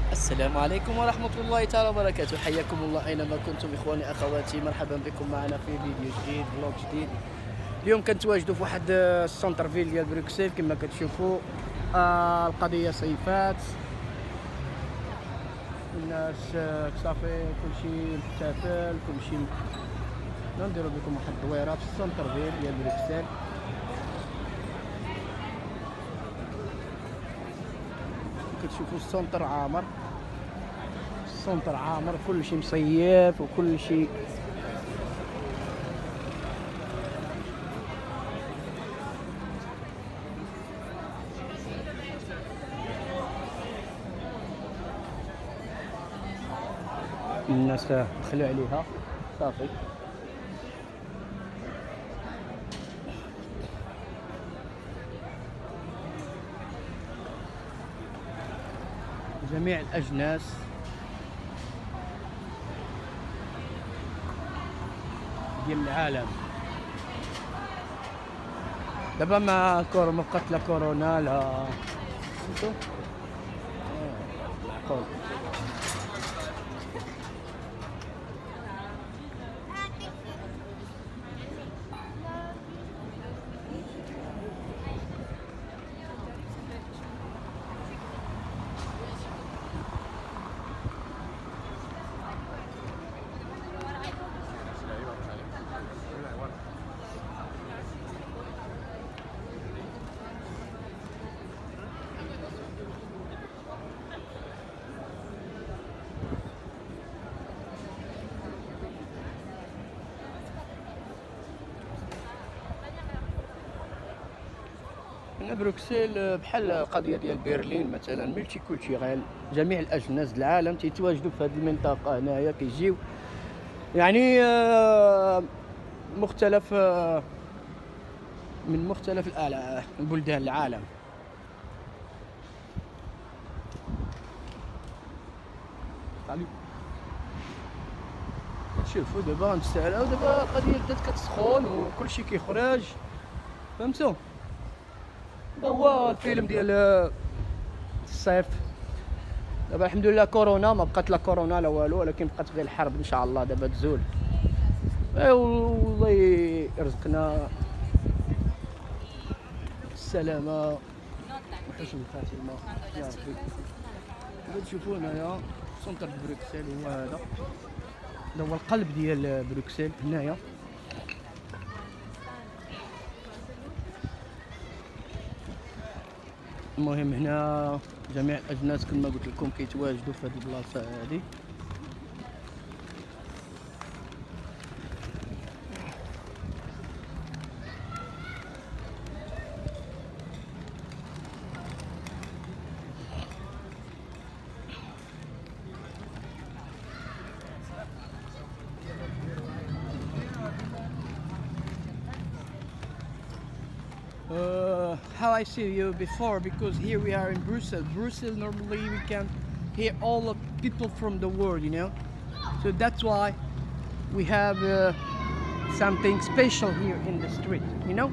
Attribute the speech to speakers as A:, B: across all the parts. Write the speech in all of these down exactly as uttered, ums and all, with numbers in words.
A: السلام عليكم ورحمة الله تعالى وبركاته. حياكم الله أينما كنتم إخواني أخواتي، مرحبا بكم معنا في فيديو جديد فلوق جديد. اليوم كنتواجدوا في واحد السونتر فيل ديال بروكسل كما كتشوفوا. آه القضية صيفات، الناس آه، صافي كلشي محتفل كلشي. نديروا بكم واحد الدويرة في السونتر فيل ديال بروكسل. كتشوفوا السونتر عامر، السونتر عامر كلشي مصيف وكلشي. الناس دخلوا عليها صافي. جميع الأجناس ديال العالم. دابا ما كور ما بقات لا كورونا لا سميتو آه، معقول. هنا بروكسل بحال القضيه ديال برلين مثلا، ملتي كولتيغال. جميع الاجناس العالم تيتواجدوا في هذه المنطقه هنايا، كيجيو يعني آه، مختلف آه، من مختلف الأع- البلدان العالم. علي شوفوا دابا نستعلاو، دابا القضيه بدات كتسخن وكلشي كيخرج، فهمتوا؟ هذا هو الفيلم ديال آه، الصيف. دابا الحمد لله كورونا ما بقات لا كورونا لا والو، ولكن بقات غير الحرب ان شاء الله دابا تزول. اي والله يرزقنا السلامه وحسن الخاتمه يا ربي. كما تشوفوا هنايا سونتر بروكسل هو هذا، هذا هو القلب ديال بروكسل هنايا. المهم هنا جميع الاجناس كما قلت لكم كيتواجدوا في هذه البلاصه هذه. Uh, how I see you before, because here we are in Brussels. Brussels normally we can hear all the people from the world, you know. So that's why we have uh, something special here in the street, you know.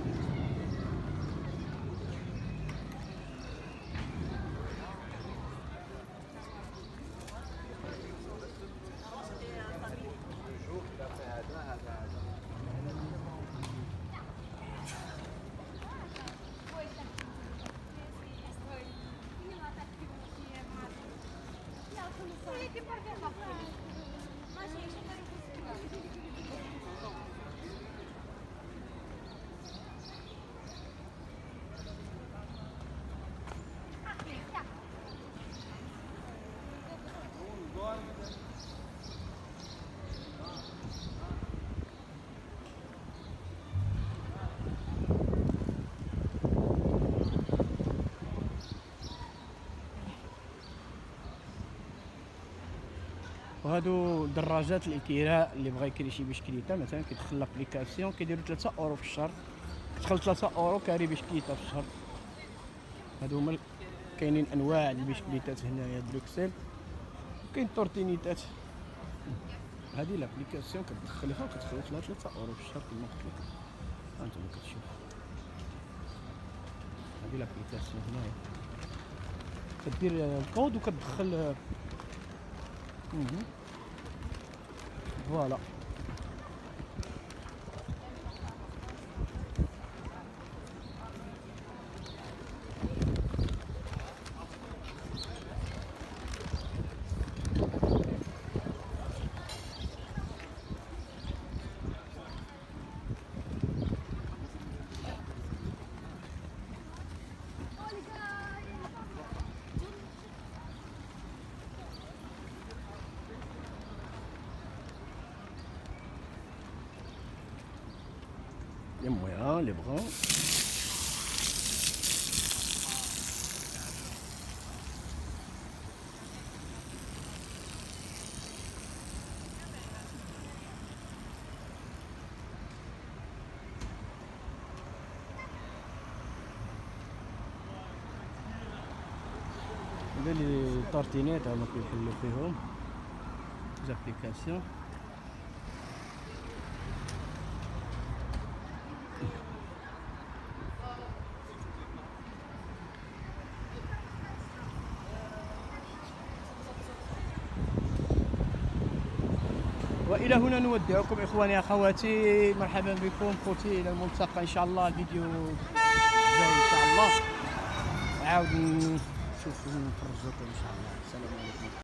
A: وهادو دراجات الكراء اللي بغى يكري شي بشكليته مثلا كيدخل لابليكاسيون كيديروا ثلاثة اورو في الشهر، كتدخل ثلاثة اورو كاري بشكليته في الشهر. هادو هما كاينين انواع البشكليتات هنايا بروكسل، كاين تورتينيتات. هذه لابليكاسيون كتدخلها وكتخلص لها ثلاثة اورو في الشهر كما قلت لك. هانتوما كتشوف هذه لابليكاسيون هنايا. كدير الكود وكتدخل. مهم. فوالا. Les moyens, les bras. هذا لي طارتينات هما كيحلو فيهم زابليكاسيون. والى هنا نودعكم اخواني اخواتي، مرحبا بكم خوتي الى الملتقى ان شاء الله. الفيديو الجاي ان شاء الله عاود نشوف نخرجوكم ان شاء الله. السلام عليكم.